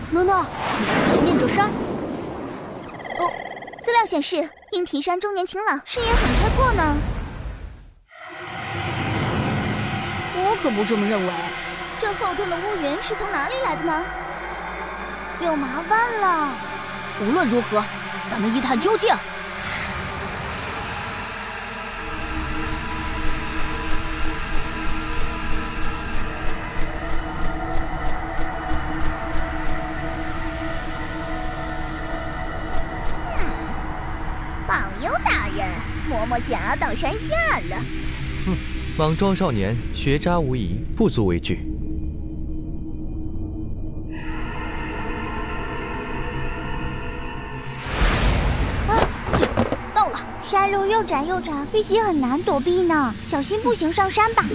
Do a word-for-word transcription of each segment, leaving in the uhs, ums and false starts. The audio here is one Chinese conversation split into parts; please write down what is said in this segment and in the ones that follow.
诺诺，你看前面这山。哦， 资料显示，鹰啼山终年晴朗，视野很开阔呢。 我可不这么认为。 这厚重的乌云是从哪里来的呢？有麻烦了。 无论如何，咱们一探究竟。 榜优大人，嬷嬷想要到山下了。 哼，莽撞少年，学渣无疑，不足为惧。 啊，到了！山路又窄又窄，飞行很难躲避呢，小心步行上山吧。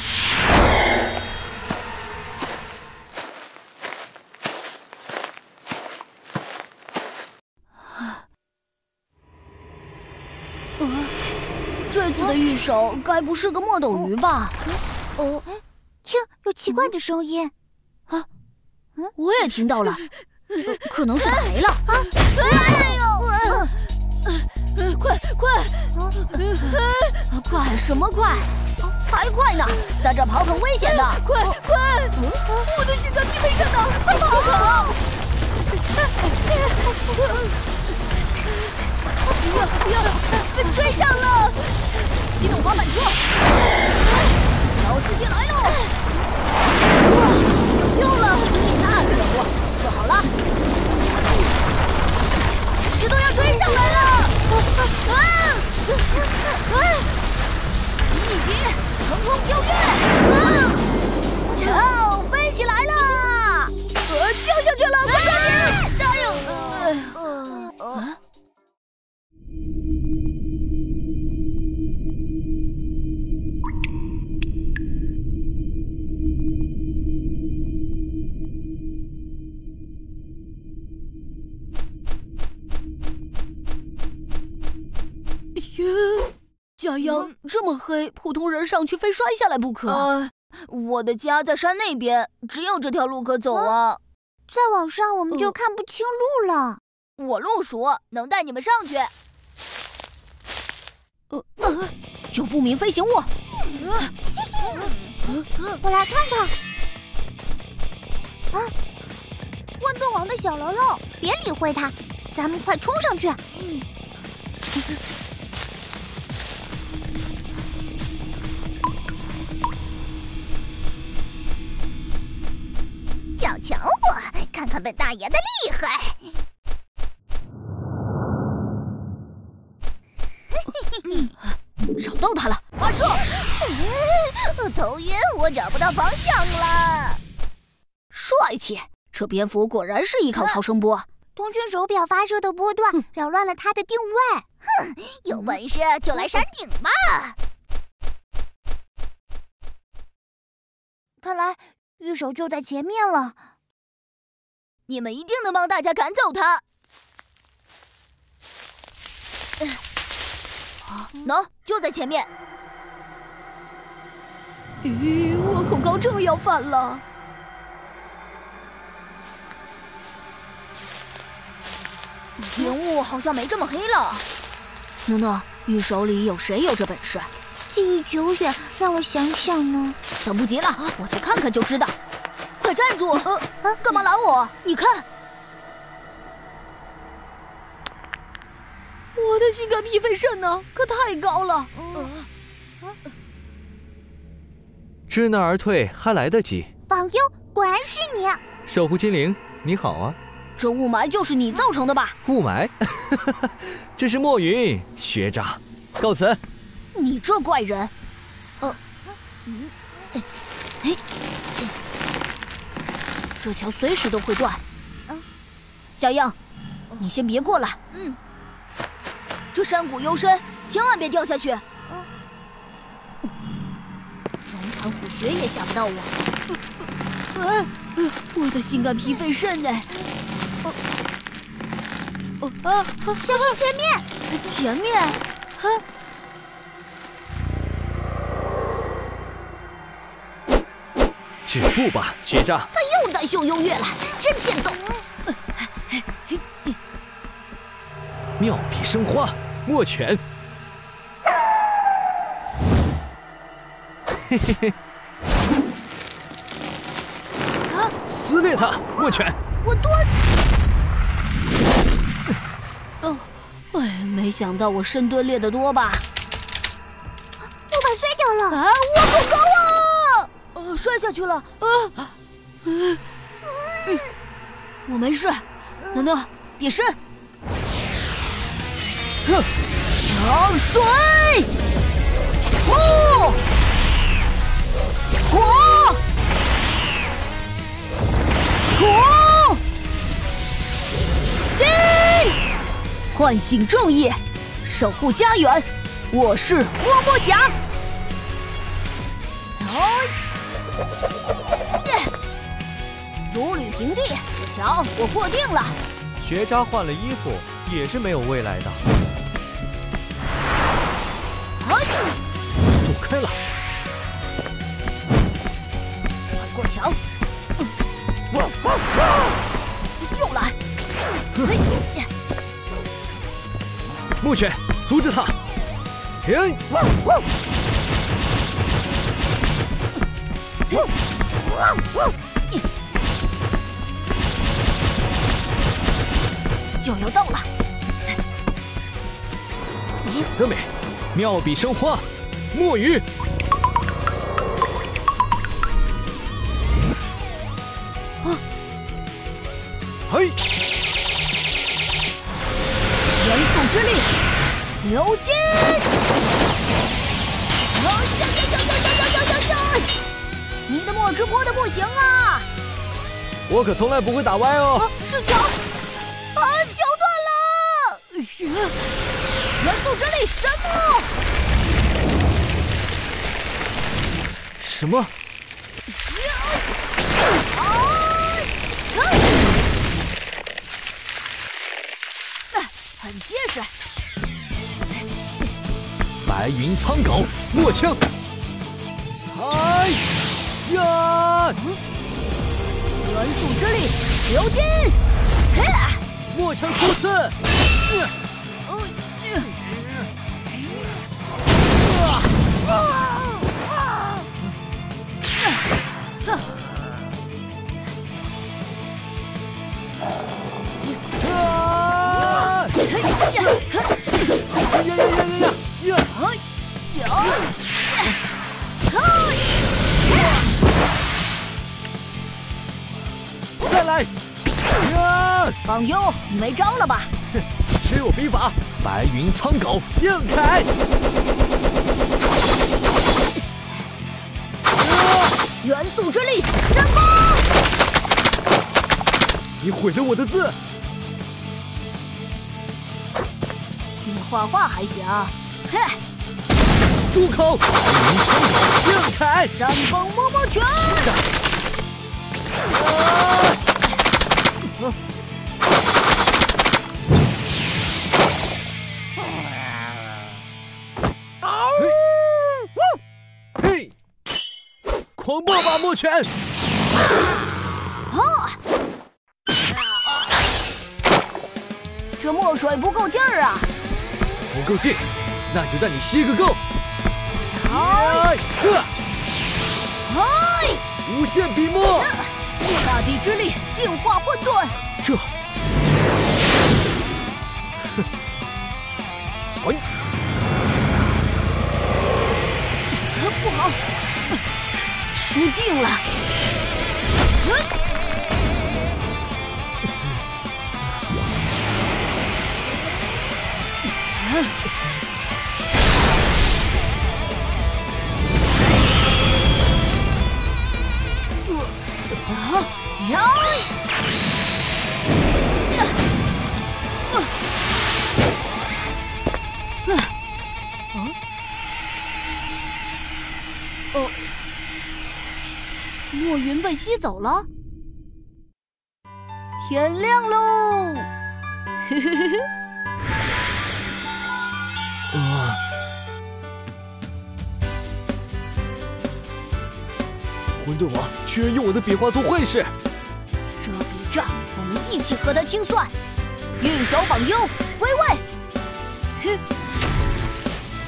这次的御手该不是个墨斗鱼吧？ 哦，听，有奇怪的声音。 啊，我也听到了，可能是打雷了。啊！哎呦！快快！快什么快？还快呢！在这跑很危险的。快快！我的心脏疲惫着呢，快跑跑！呀呀！被追上了！启动滑板车！老司机来喽！哇，有救了！那可不，做好了！石头要追上来了！啊！啊！一级腾空跳跃！啊！超飞起来了！呃，掉下去了！快抓紧！答应！啊！ 家央这么黑，普通人上去非摔下来不可。呃，我的家在山那边，只有这条路可走啊。啊再往上我们就看不清路了。 呃、我路鼠能带你们上去。呃，呃有不明飞行物。呃呃、我来看看。啊，豌豆王的小喽啰，别理会他，咱们快冲上去。嗯。小瞧我，看看本大爷的厉害！ 嗯，找到他了，发射！ 嗯、头晕，我找不到方向了。 帅气，这蝙蝠果然是依靠超声波。 通讯手表发射的波段扰乱了它的定位。哼，有本事就来山顶吧！看来。 御手就在前面了， 你们一定能帮大家赶走他。喏、嗯，就在前面。咦，我恐高症要犯了。云雾好像没这么黑了。诺诺，御手里有谁有这本事？ 记忆久远，让我想想呢。 等不及了，我去看看就知道。快站住！呃，啊，干嘛拦我？你看，我的心肝脾肺肾呢，可太高了。 呃、知难而退还来得及。 榜优，果然是你！ 守护精灵，你好啊！ 这雾霾就是你造成的吧？ 雾霾？这是墨云，学渣，告辞。 你这怪人，呃，嗯，哎，哎，这桥随时都会断。嗯，小样，你先别过来。嗯，这山谷幽深，千万别掉下去。嗯，龙潭虎穴也吓不到我。哎，我的心肝脾肺肾呢？哦啊！ 小心前面！ 前面，啊！ 止步吧，学渣！ 他又在秀优越了，真欠揍！ 妙笔生花，墨犬。嘿嘿嘿。 啊！ 撕裂它，墨犬。 我多。哦，哎，没想到我深蹲裂得多吧？ 木板碎掉了！ 啊，我好高啊！呃，摔下去了。啊，嗯，嗯，我没事。诺诺，别伸。哼，潮水，呼，火，火，进，唤醒正义，守护家园。我是摸摸侠。哎，如履平地，这条我过定了。 学渣换了衣服也是没有未来的。 哎， 躲开了， 快过墙！又来！嘿， 木犬，阻止他！停！ 就要到了！ 想得美！妙笔生花，墨鱼。 啊！ 嘿！ 元素之力，流金！呀呀呀呀呀呀呀呀！你的墨汁泼的不行啊！ 我可从来不会打歪哦。 啊，是墙！啊，桥断了！元素之力，神木！ 什么？ 很结实。 白云苍狗，墨枪。哎呀！ 元素之力，流金！ 墨枪突刺。再来！呀！ 榜优，你没招了吧？ 吃我兵法，白云苍狗，硬砍！ 元素之力，神风！ 你毁了我的字。 你画画还行，嘿！ 住口！白云苍狗，硬砍！ 战风摸摸拳！ 嘿！狂暴吧，墨犬！ 啊！这墨水不够劲儿啊！ 不够劲，那就让你吸个够！ 哎！ 呵！ 哎！ 无限笔墨！ 大地之力，净化混沌！ 这……哼！哎！ 不好，输定了！啊！呀！哦，墨云被吸走了。天亮喽！嘿嘿嘿嘿。 啊！混沌王居然用我的笔画做坏事！ 这笔账我们一起和他清算。 玉小榜优归位。哼，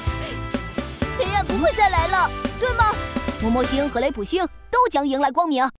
黑暗不会再来了，对吗？默默星和雷普星都将迎来光明。